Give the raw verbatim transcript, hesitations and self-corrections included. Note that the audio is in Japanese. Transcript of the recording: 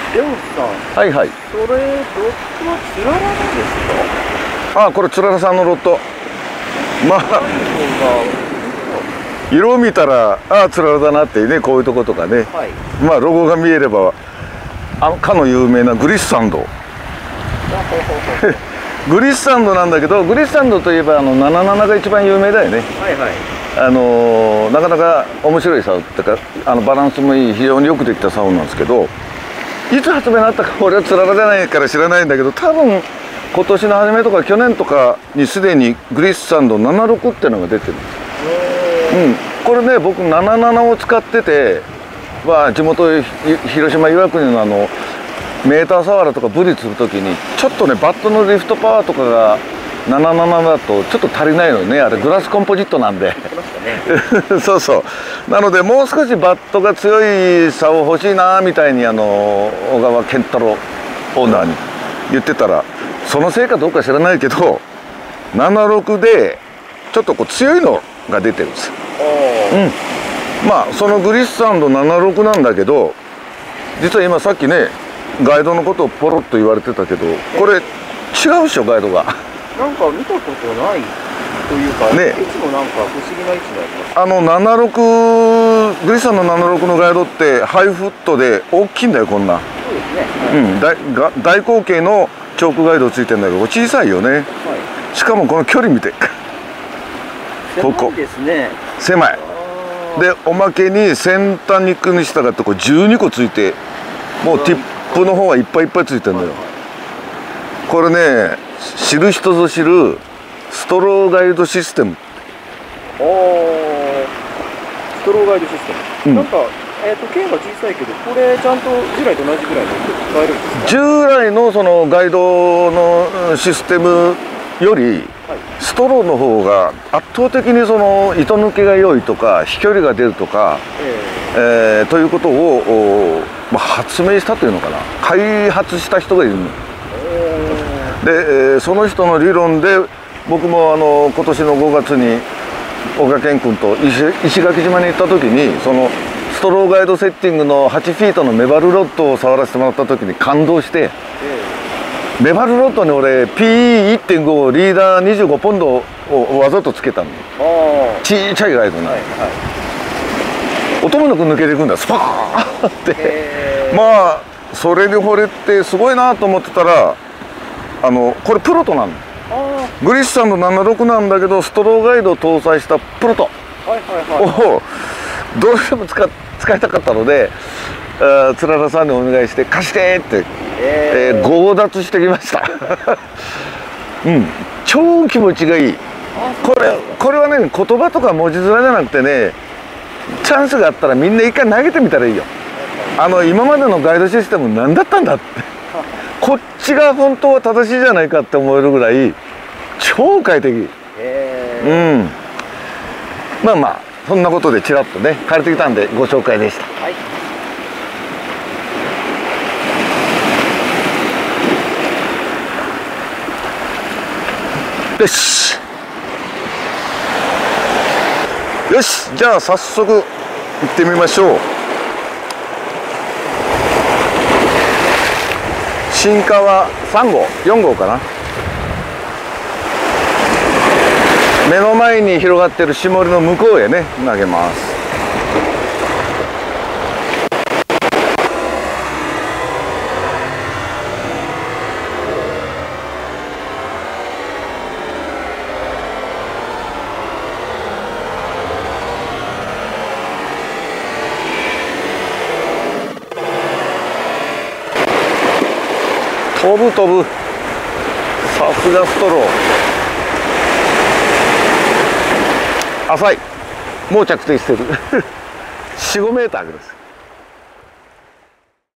レオさん、 はいはい。 それロットはつららなんですか？ ああ、これつららさんのロット。まあ最後が色を見たらああつららだなってね、こういうとことかね、 はい、 まあロゴが見えればあのかの有名なグリッサンドグリッサンドなんだけど、グリッサンドといえばあのななななが一番有名だよね。 はいはい。 あのー、なかなか面白い竿ってか、あのバランスもいい非常によくできた竿なんですけど、いつ発売になったか俺はつららじゃないから知らないんだけど、多分今年の初めとか去年とかにすでにグリッサンドななじゅうろくっていうのが出てるんです。うん、これね僕ななじゅうななを使ってて、まあ、地元広島岩国のあのメーターサワラとかブリ釣る時にちょっとねバットのリフトパワーとかがななじゅうななだとちょっと足りないのね。あれグラスコンポジットなんでそうそうなのでもう少しバットが強い竿欲しいなみたいにあの小川健太郎オーナーに言ってたら、そのせいかどうか知らないけどななじゅうろくでちょっとこう強いのが出てるんですよ。うん、まあそのグリッサンドななじゅうろくなんだけど、実は今さっきねガイドのことをポロッと言われてたけど、これ違うでしょガイドが。 なんか見たことないというか、ね、いつもなんか不思議な位置にあります。 あのななじゅうろくグリッサンドななじゅうろくのガイドってハイフットで大きいんだよこんな。 そうですね、はい、 うん、大, が大口径のチョークガイドついてるんだけど小さいよね、はい、しかもこの距離見てここ狭いですね。 狭いで、おまけに先端に行くにしたがってこれじゅうにこついて、もうティップの方はいっぱいいっぱいついてるんだよ。これね知る人ぞ知るストローガイドシステム。 おー、ストローガイドシステム、うん、なんか、えーと、径が小さいけどこれちゃんと従来と同じぐらいの使えるんですか？従来のそのガイドのシステムよりストローの方が圧倒的にその糸抜けが良いとか飛距離が出るとか、えーえー、ということを、まあ、発明したというのかな、開発した人がいるので、えー、その人の理論で僕もあの今年のごがつに岡健君と 石, 石垣島に行った時にそのストローガイドセッティングのはちフィートのメバルロッドを触らせてもらった時に感動して、メバルロッドに俺 ピーイーいってんご リーダーにじゅうごポンドをわざとつけたの。ちっちゃいガイドな、はいはい、音もなく抜けていくんだスパーンって。まあそれに惚れてすごいなと思ってたら、あのこれプロトなの。グリッサンドななじゅうろくなんだけどストローガイドを搭載したプロトをどうしても 使, 使いたかったので、つららさんにお願いして貸してって、えー、強奪してきましたうん、超気持ちがいい。これこれはね言葉とか文字面じゃなくてね、チャンスがあったらみんな一回投げてみたらいいよ。あの今までのガイドシステム何だったんだってこっちが本当は正しいじゃないかって思えるぐらい超快適。うん、まあまあそんなことでちらっとね借りてきたんでご紹介でした。はい、よしよし、じゃあ早速行ってみましょう。新川さんごうよんごうかな。目の前に広がってる下りの向こうへね投げます。飛ぶ飛ぶ、さすがストロー。浅い、もう着底してるよん、ごメーターぐらいです。